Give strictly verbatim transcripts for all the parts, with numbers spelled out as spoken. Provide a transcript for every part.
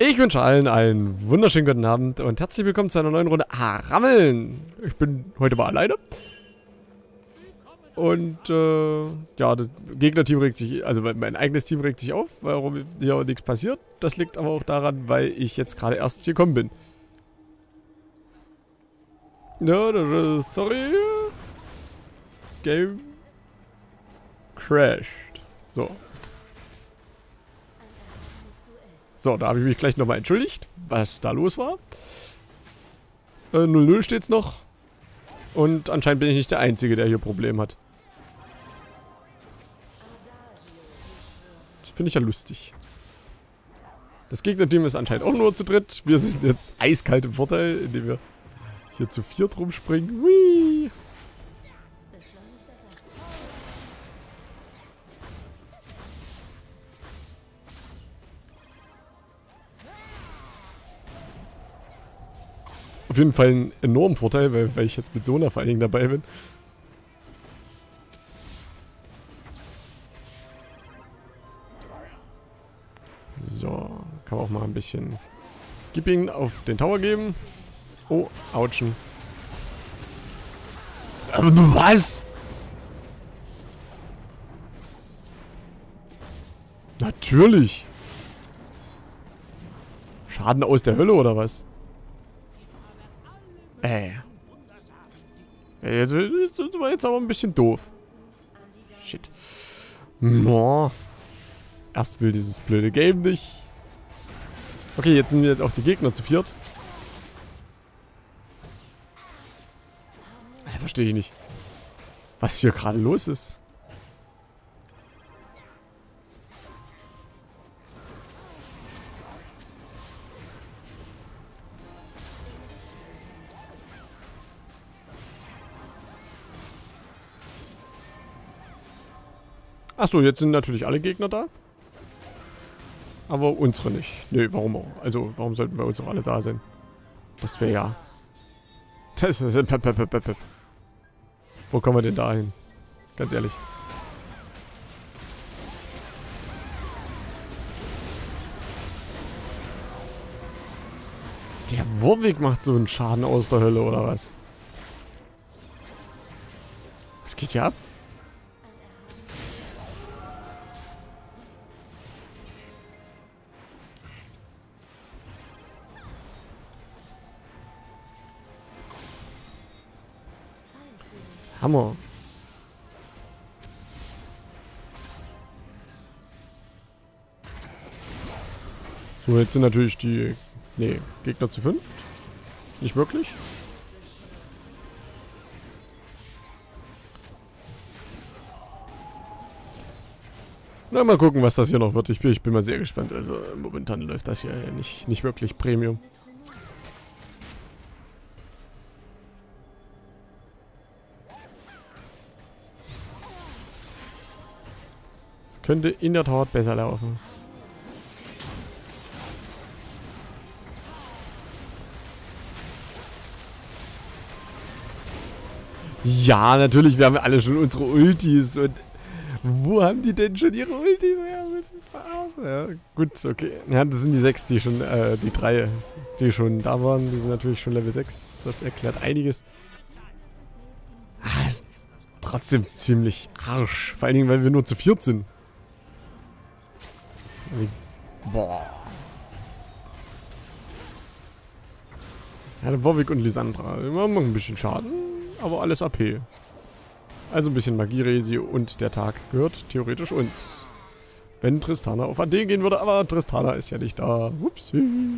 Ich wünsche allen einen wunderschönen guten Abend und herzlich willkommen zu einer neuen Runde Rammeln. Ich bin heute mal alleine. Und äh, ja, das Gegnerteam regt sich, also mein eigenes Team regt sich auf, warum hier nichts passiert. Das liegt aber auch daran, weil ich jetzt gerade erst hier gekommen bin. Ja, sorry. Game crashed. So. So, da habe ich mich gleich nochmal entschuldigt, was da los war. Äh, null null steht's noch. Und anscheinend bin ich nicht der Einzige, der hier Probleme hat. Das finde ich ja lustig. Das Gegnerteam ist anscheinend auch nur zu dritt. Wir sind jetzt eiskalt im Vorteil, indem wir hier zu viert rumspringen. Whee! Auf jeden Fall einen enormen Vorteil, weil, weil ich jetzt mit Sona vor allen Dingen dabei bin. So, kann man auch mal ein bisschen Gipping auf den Tower geben. Oh, Autschen. Aber du was? Natürlich. Schaden aus der Hölle oder was? Äh. Das war jetzt aber ein bisschen doof. Shit. No. Erst will dieses blöde Game nicht. Okay, jetzt sind jetzt auch die Gegner zu viert. Äh, verstehe ich nicht. Was hier gerade los ist. Achso, jetzt sind natürlich alle Gegner da. Aber unsere nicht. Nee, warum auch? Also, warum sollten bei uns auch alle da sein? Das wäre ja... Das ist... Wo kommen wir denn da hin? Ganz ehrlich. Der Warwick macht so einen Schaden aus der Hölle, oder was? Was geht hier ab? Hammer. So, jetzt sind natürlich die... Nee, Gegner zu fünft. Nicht wirklich. Na, mal gucken, was das hier noch wird. Ich bin, ich bin mal sehr gespannt. Also, momentan läuft das hier nicht, nicht wirklich Premium. Könnte in der Tat besser laufen. Ja, natürlich, wir haben alle schon unsere Ultis. Und wo haben die denn schon ihre Ultis? Ja, ja gut, okay. Ja, das sind die sechs, die schon, äh, die drei, die schon da waren. Die sind natürlich schon Level sechs. Das erklärt einiges. Ah, ist trotzdem ziemlich Arsch. Vor allen Dingen, weil wir nur zu viert sind. Boah. Ja, der Warwick und Lysandra. Wir machen ein bisschen Schaden, aber alles A P. Also ein bisschen Magie-Resi und der Tag gehört theoretisch uns. Wenn Tristana auf A D gehen würde, aber Tristana ist ja nicht da. Upsi.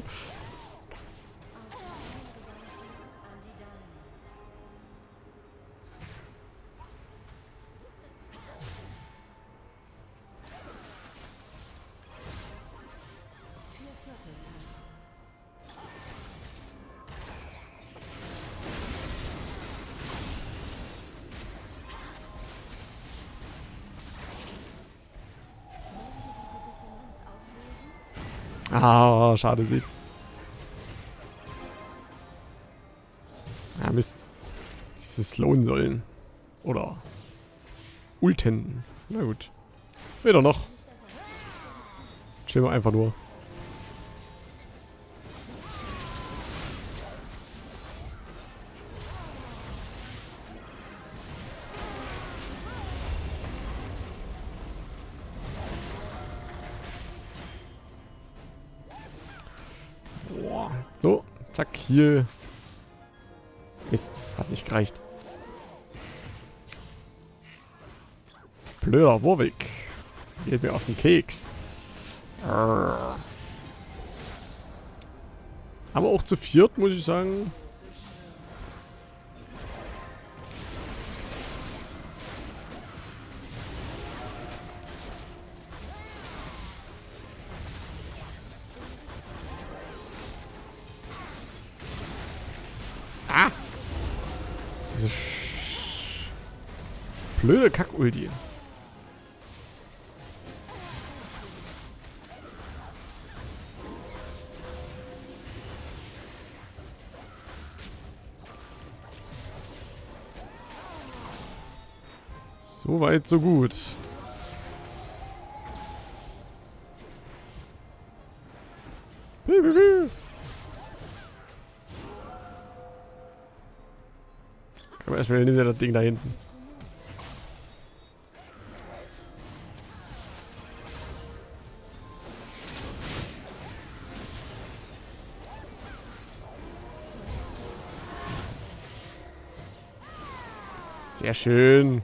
Ah, schade Sieg. Ja, Mist. Dieses slowen sollen. Oder ulten. Na gut. Weder noch. Chillen wir einfach nur. So, zack, hier. Mist, hat nicht gereicht. Blöder Warwick. Geht mir auf den Keks. Arr. Aber auch zu viert, muss ich sagen. Ah! Diese Sch blöde Kack-Ulti. So weit, so gut. Aber erstmal nehmen wir das Ding da hinten. Sehr schön.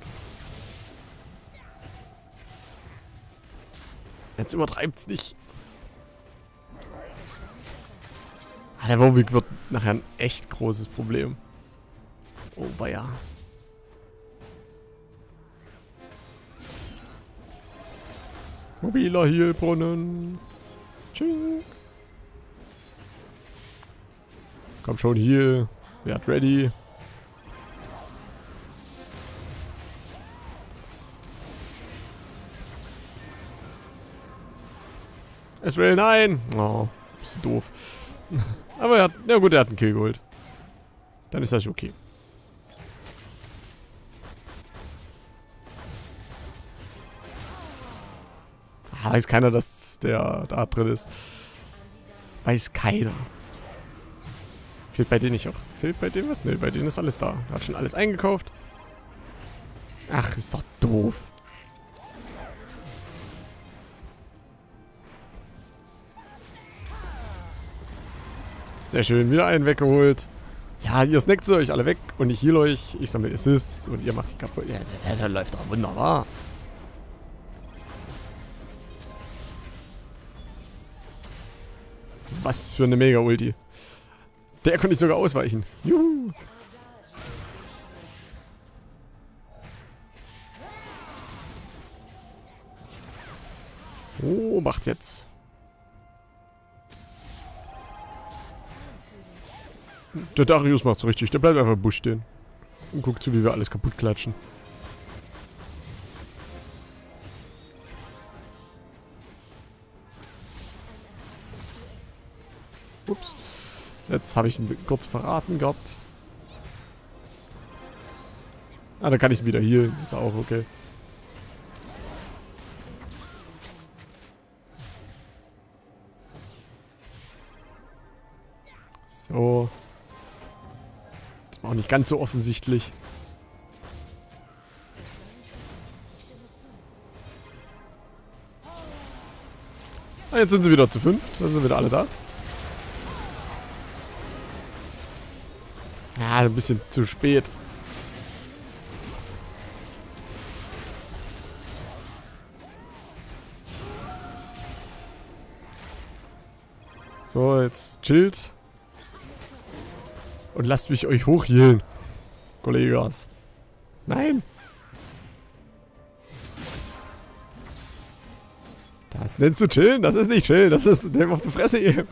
Jetzt übertreibt's nicht. Ah, der Warwick wird nachher ein echt großes Problem. Oh, weia. Mobiler Heilbrunnen. Tsching. Komm schon, Heal. Wer hat ready? Ezreal, nein! Oh, bist du doof. Aber er hat, na gut, er hat einen Kill geholt. Dann ist das okay. Ah, weiß keiner, dass der da drin ist. Weiß keiner. Fehlt bei denen nicht auch. Fehlt bei denen was? Ne, bei denen ist alles da. Er hat schon alles eingekauft. Ach, ist doch doof. Sehr schön, wieder einen weggeholt. Ja, ihr snackt euch alle weg und ich heal euch. Ich sammle Assists und ihr macht die kaputt. Ja, das, das läuft doch wunderbar. Was für eine Mega-Ulti. Der konnte ich sogar ausweichen. Juhu. Oh, macht jetzt. Der Darius macht's richtig. Der bleibt einfach im Busch stehen. Und guckt zu, wie wir alles kaputt klatschen. Ups. Jetzt habe ich ihn kurz verraten gehabt. Ah, dann kann ich ihn wieder healen. Ist auch okay. So. Das war auch nicht ganz so offensichtlich. Ah, jetzt sind sie wieder zu fünft. Dann sind wieder alle da. Ja, ein bisschen zu spät. So, jetzt chillt. Und lasst mich euch hochhealen. Kollegas. Nein. Das nennst du chillen? Das ist nicht chillen. Das ist dem auf die Fresse geben.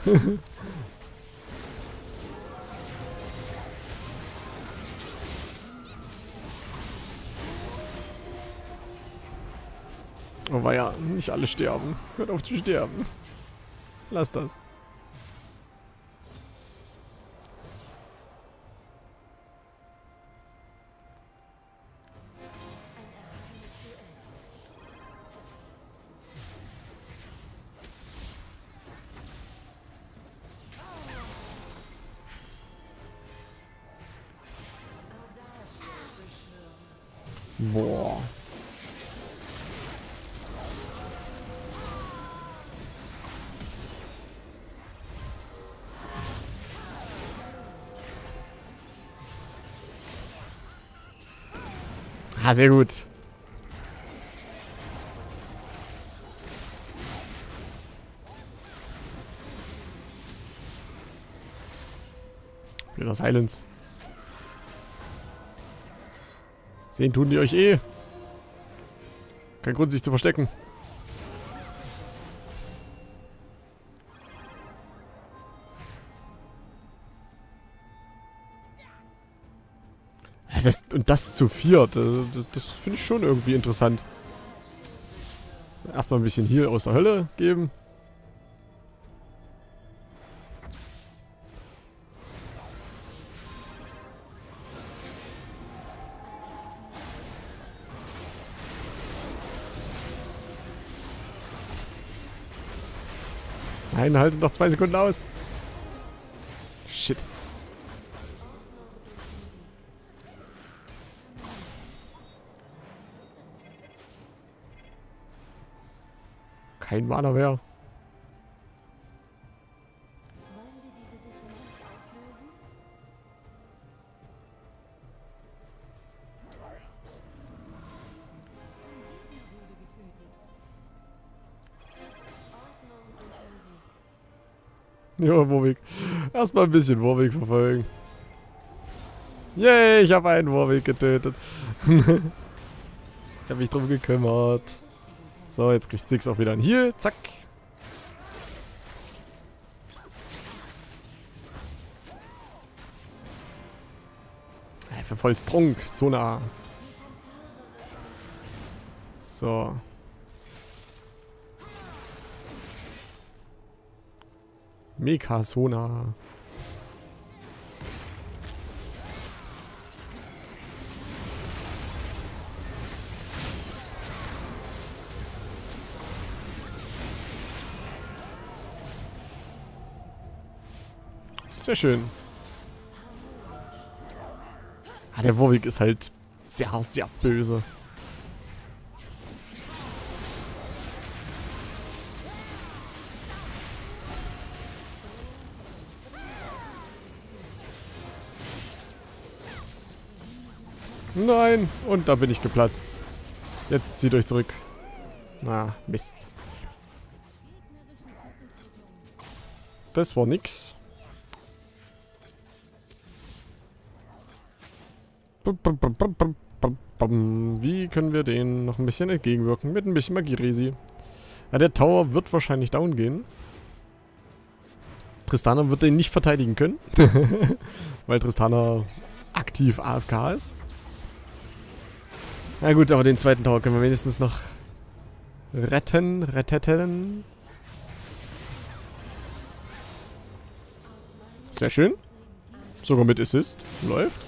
Oh weia, nicht alle sterben. Hört auf zu sterben. Lass das. Boah. Ja, sehr gut. Wieder Silence. Sehen tun die euch eh. Kein Grund, sich zu verstecken. Ja, das, und das zu viert. Das, das finde ich schon irgendwie interessant. Erstmal ein bisschen Heal aus der Hölle geben. Nein, haltet noch zwei Sekunden aus. Shit. Kein Mana mehr. Ja, Warwick. Erstmal ein bisschen Warwick verfolgen. Yay, ich habe einen Warwick getötet. Ich habe mich drum gekümmert. So, jetzt kriegt Six auch wieder ein Heal. Zack. Für voll Strunk. So nah. So. Mega Sona. Sehr schön. Ah, der Warwick ist halt sehr, sehr böse. Nein, und da bin ich geplatzt. Jetzt zieht euch zurück. Na, Mist. Das war nix. Wie können wir denen noch ein bisschen entgegenwirken? Mit ein bisschen Magie-Resi. Ja, der Tower wird wahrscheinlich down gehen. Tristana wird den nicht verteidigen können. Weil Tristana aktiv A F K ist. Na gut, aber den zweiten Tower können wir wenigstens noch retten, retteten. Sehr schön. Sogar mit Assist. Läuft.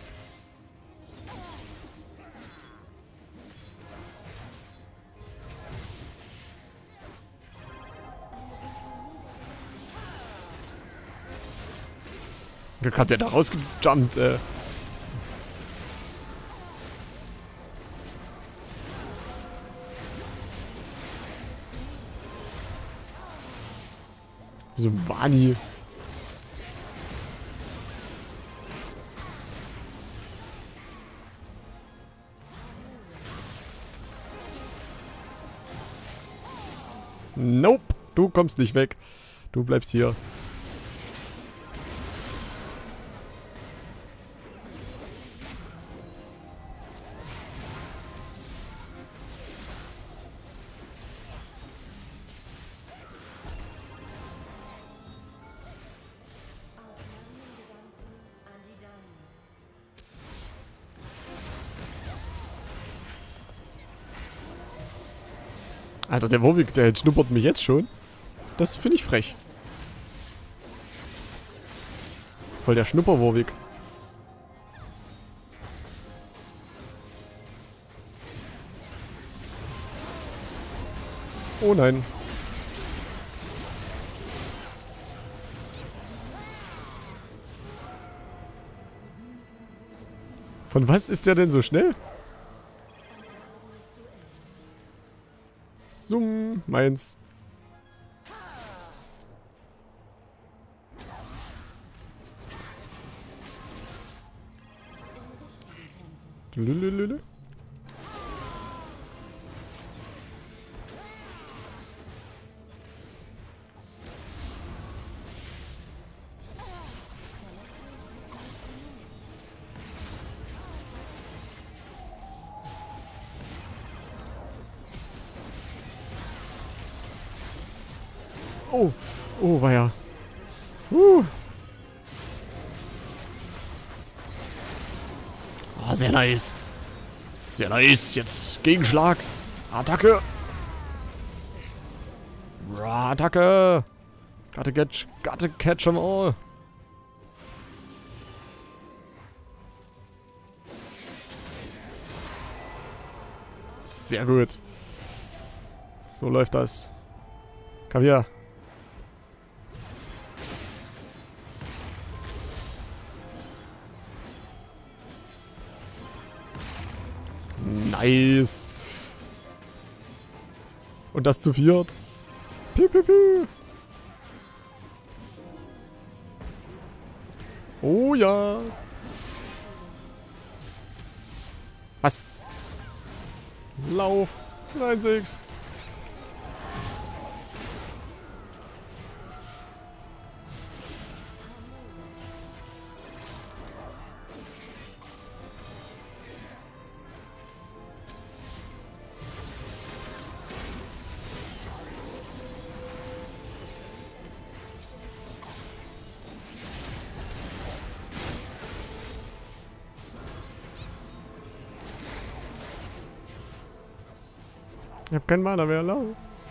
Glück hat der da rausgejumpt, äh. So ein Wani. Nope, du kommst nicht weg. Du bleibst hier. Alter, der Warwick, der schnuppert mich jetzt schon. Das finde ich frech. Voll der Schnupper-Warwick. Oh nein. Von was ist der denn so schnell? Zoom, meins. Lülülülü. Oh, oh, war ja. Uh. Oh, sehr nice. Sehr nice. Jetzt Gegenschlag. Attacke. Attacke. Gotta catch, gotta catch them all. Sehr gut. So läuft das. Kaviar. Nice. Und das zu viert. Piu, piu, piu. Oh ja. Was? Lauf. Nein, sechs. Ich hab keinen Mana mehr, lau.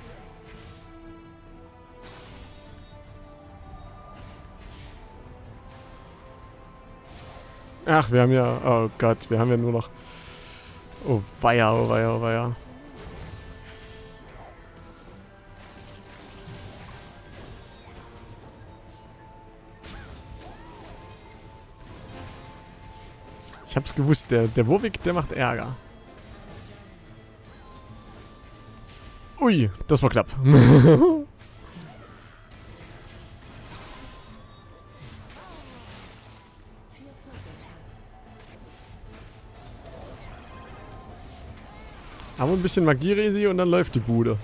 Ach, wir haben ja... Oh Gott, wir haben ja nur noch... Oh weia, oh weia, oh weia. Ich hab's gewusst, der, der Warwick, der macht Ärger. Ui, das war knapp. Aber ein bisschen Magie-Resi und dann läuft die Bude.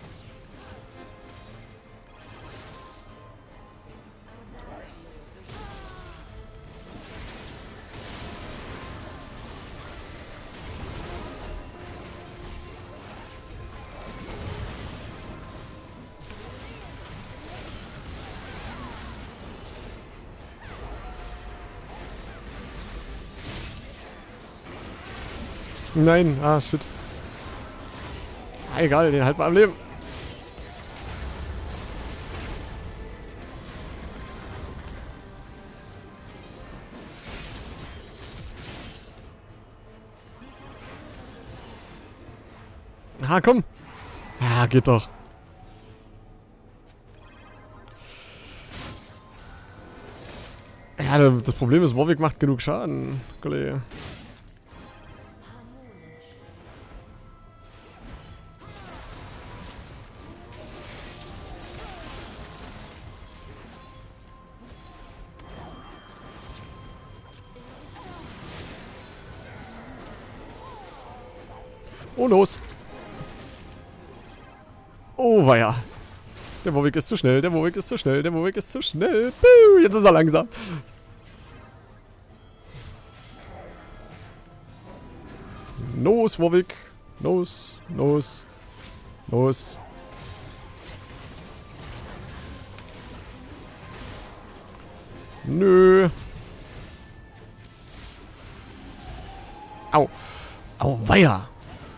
Nein, ah, shit. Ah, egal, den halten wir am Leben. Ah, komm. Ah, geht doch. Ja, das Problem ist, Warwick macht genug Schaden, Kollege. Oh, los. Oh, weia. Der Warwick ist zu schnell, der Warwick ist zu schnell, der Warwick ist zu schnell. Puh, jetzt ist er langsam. Los, Warwick. Los, los, los. Nö. Au. Au, weia.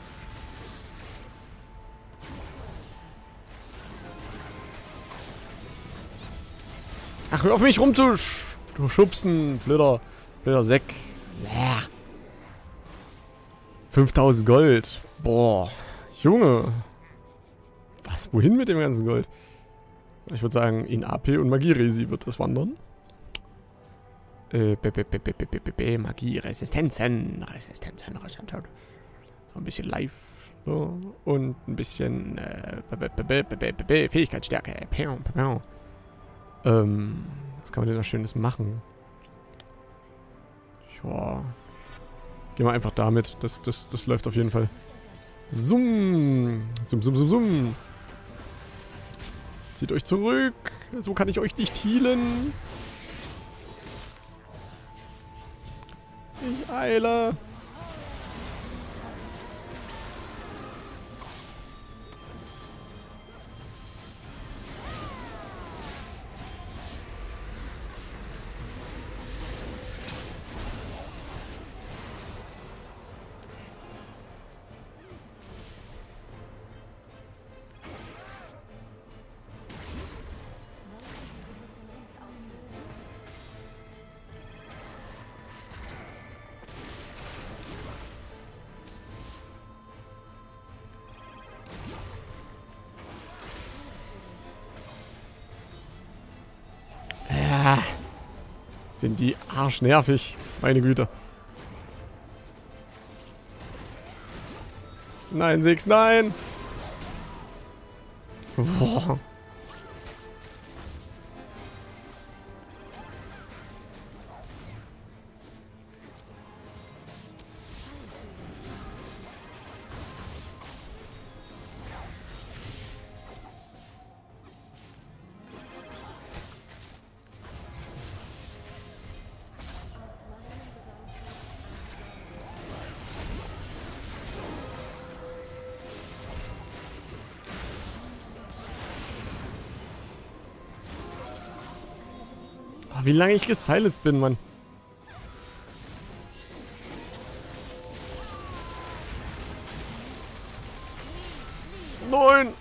Ach, hör auf mich rumzuschubsen, blöder, blöder Säck. Ja. fünftausend Gold. Boah. Junge. Was? Wohin mit dem ganzen Gold? Ich würde sagen, in A P und Magie-Resi wird das wandern. Äh, b -b -b -b -b -b -b Magie-Resistenzen. Resistenzen, Resistenzen. So ein bisschen live. So. Und ein bisschen äh, b -b -b -b -b -b Fähigkeitsstärke. Pew, pew. Ähm, was kann man denn da Schönes machen? Ja. Gehen wir einfach damit. Das, das, das läuft auf jeden Fall. Zoom. Zoom, zoom, zoom, zoom. Zieht euch zurück. So kann ich euch nicht healen. Ich eile. Sind die arschnervig. Meine Güte. Nein, Six, nein! Boah. Wie lange ich gesilenced bin, Mann. Nein!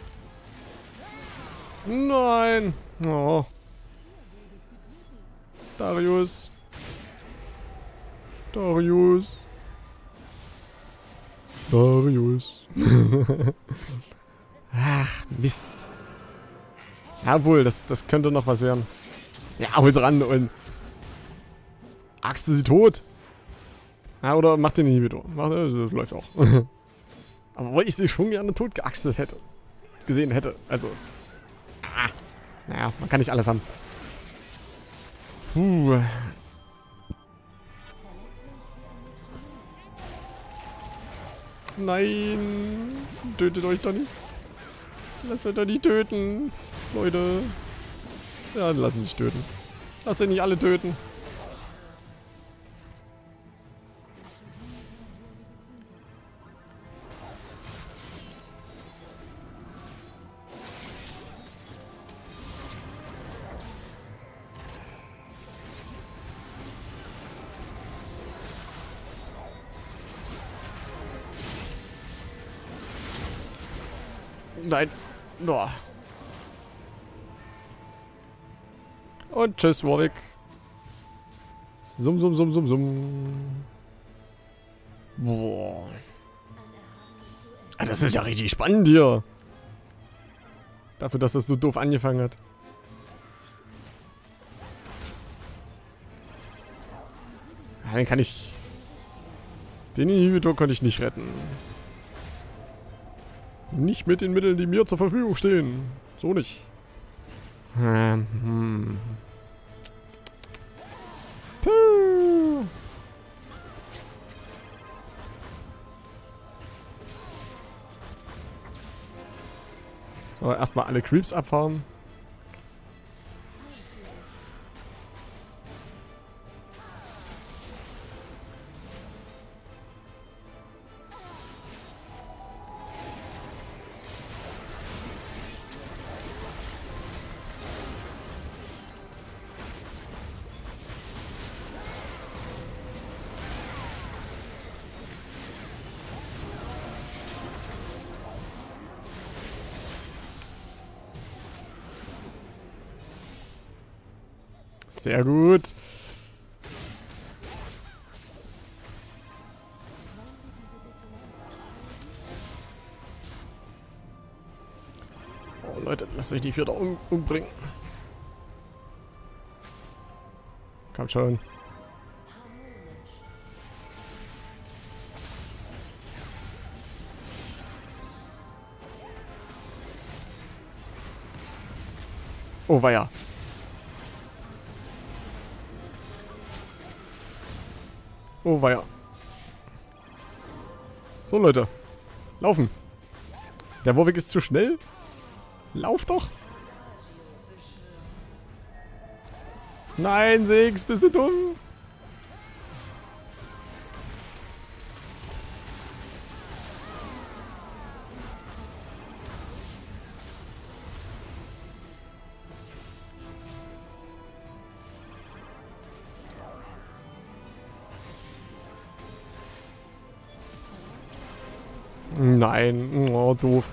Nein! Oh. Darius. Darius. Darius. Ach, Mist. Jawohl, das, das könnte noch was werden. Ja, hol's ran und... Axt du sie tot? Ja, oder mach den Inhibitor. Mach, das läuft auch. Aber weil ich sie schon gerne tot geaxtet hätte. Gesehen hätte. Also... Ah. Naja, man kann nicht alles haben. Puh. Nein. Tötet euch doch nicht. Lasst euch doch nicht töten. Leute. Ja, dann lassen sie sich töten. Lasst euch nicht alle töten. Nein. Boah. Und tschüss, Warwick. Summ, summ, summ, summ, summ. Boah. Das ist ja richtig spannend hier. Dafür, dass das so doof angefangen hat. Ja, den kann ich... Den Inhibitor konnte ich nicht retten. Nicht mit den Mitteln, die mir zur Verfügung stehen. So nicht. Ähm, hm. Puh. So, erstmal alle Creeps abfahren. Sehr gut. Oh Leute, lasst euch nicht wieder um, umbringen. Komm schon. Oh weia. Oh weia. So Leute. Laufen. Der Warwick ist zu schnell. Lauf doch. Nein, Six, bist du dumm? Nein, oh, doof.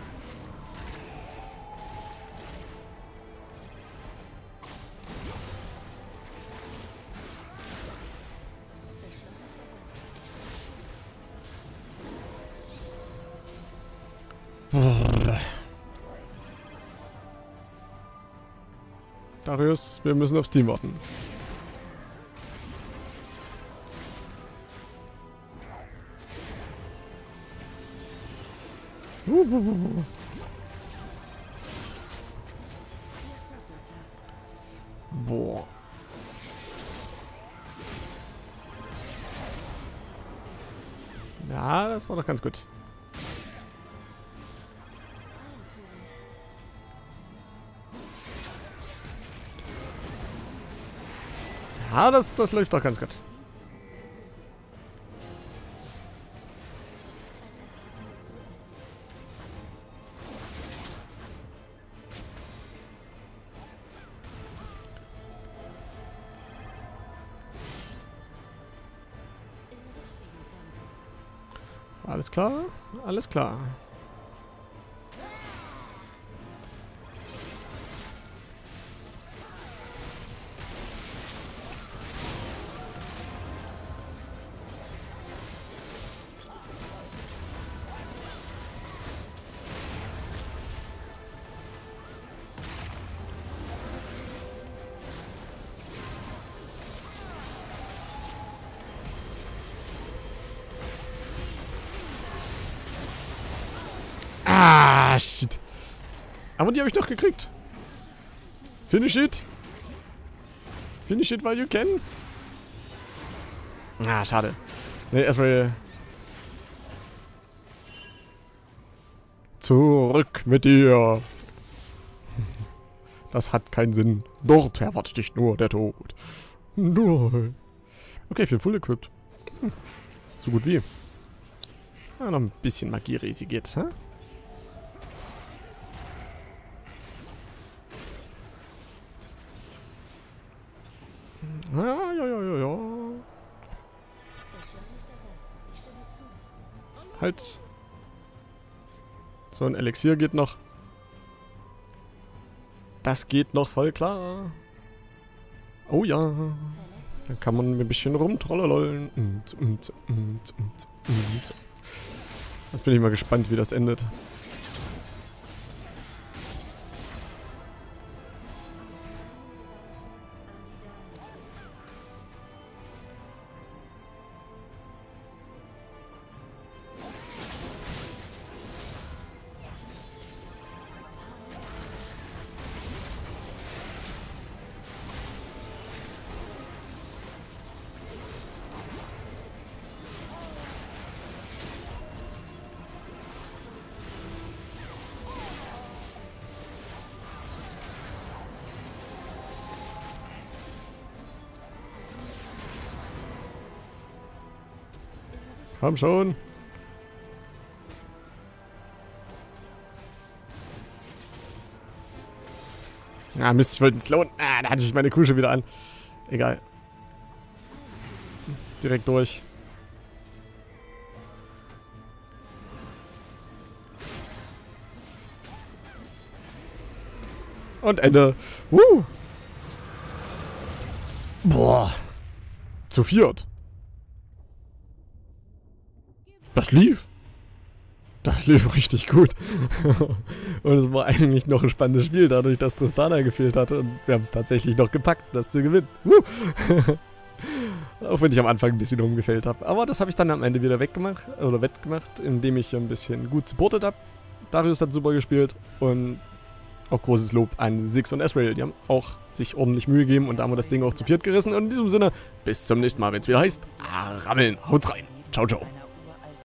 Darius, wir müssen aufs Team warten. Uh, uh, uh. Boah. Ja, das war doch ganz gut. Ja, das, das läuft doch ganz gut. Alles klar? Alles klar. Ah, shit. Aber die habe ich doch gekriegt. Finish it. Finish it while you can. Ah, schade. Ne, erstmal... Zurück mit dir. Das hat keinen Sinn. Dort erwartet dich nur der Tod. Nur. Okay, ich bin full equipped. Hm. So gut wie. Ja, noch ein bisschen Magie-Resi geht, hä? Ja, ja, ja, ja, ja. Halt. So, ein Elixier geht noch. Das geht noch voll klar. Oh ja. Dann kann man ein bisschen rumtrollollen. Jetzt bin ich mal gespannt, wie das endet. Komm schon. Ah, Mist, ich wollte ihn slowen. Ah, da hatte ich meine Kuh schon wieder an. Egal. Direkt durch. Und Ende. Uh. Boah. Zu viert. Das lief. Das lief richtig gut. Und es war eigentlich noch ein spannendes Spiel, dadurch, dass Tristana gefehlt hatte. Und wir haben es tatsächlich noch gepackt, das zu gewinnen. Auch wenn ich am Anfang ein bisschen umgefällt habe. Aber das habe ich dann am Ende wieder weggemacht, oder wettgemacht, indem ich ein bisschen gut supportet habe. Darius hat super gespielt. Und auch großes Lob an Ziggs und Ezreal. Die haben auch sich ordentlich Mühe gegeben. Und da haben wir das Ding auch zu viert gerissen. Und in diesem Sinne, bis zum nächsten Mal, wenn es wieder heißt, rammeln. Haut's rein. Ciao, ciao.